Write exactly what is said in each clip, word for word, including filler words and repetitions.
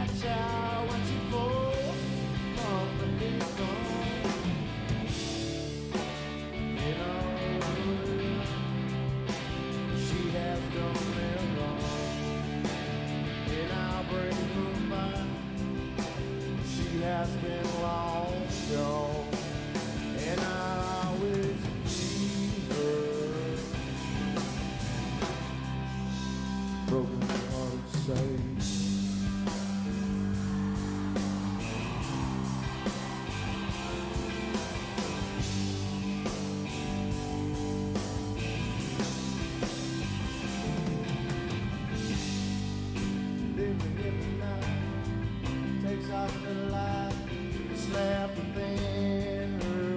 child when she falls from the big bone. You know, she has done me wrong, and I'll bring her back. She has been long gone, and I'll always see her. Broken heart saved. Living in the night takes out the light, slap within her.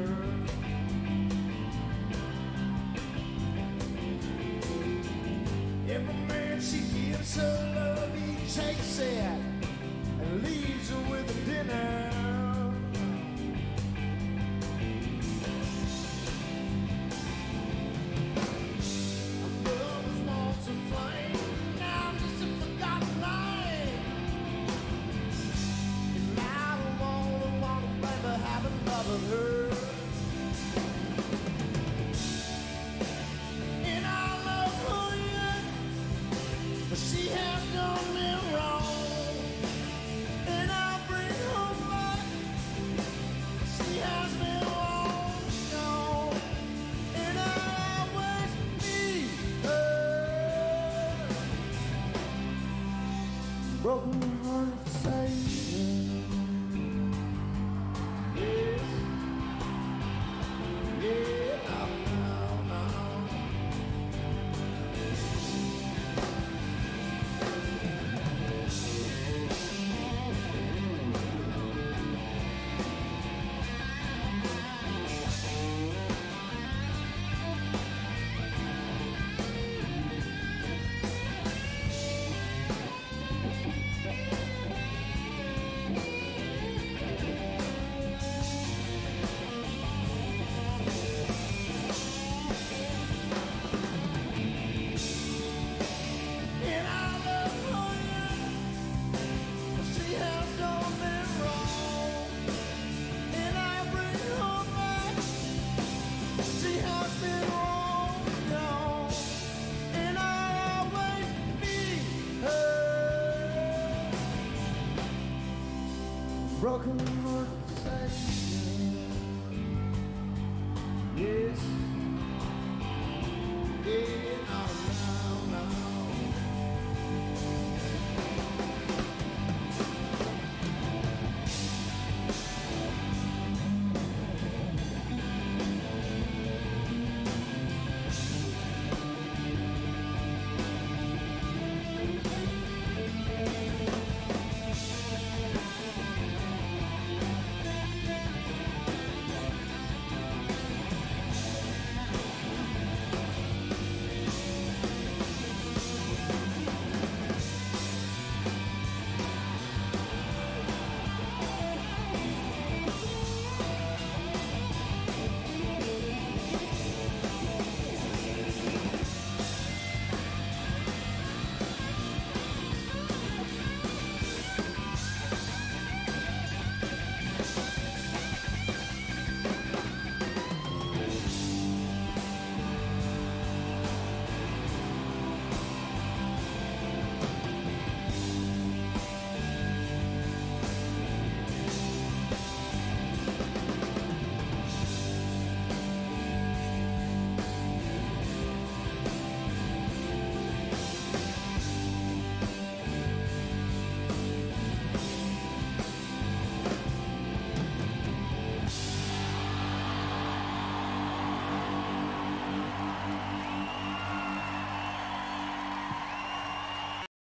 Every man she gives her love, he takes it and leaves her with a dinner. Love was once a flame, now I'm just a forgotten line. And I don't wanna, wanna ever having loved her. And I love her yet, but she has done me wrong, and I'll bring her back. She has been long gone, and I'll always need her. Broken heart Satan. Yes, yeah, no, no, no. And I love her yet, but she has done me wrong, and I bring her back. She has been long gone, and I'll always need her. Broken heart Satan. Yes, yeah, no, no, no.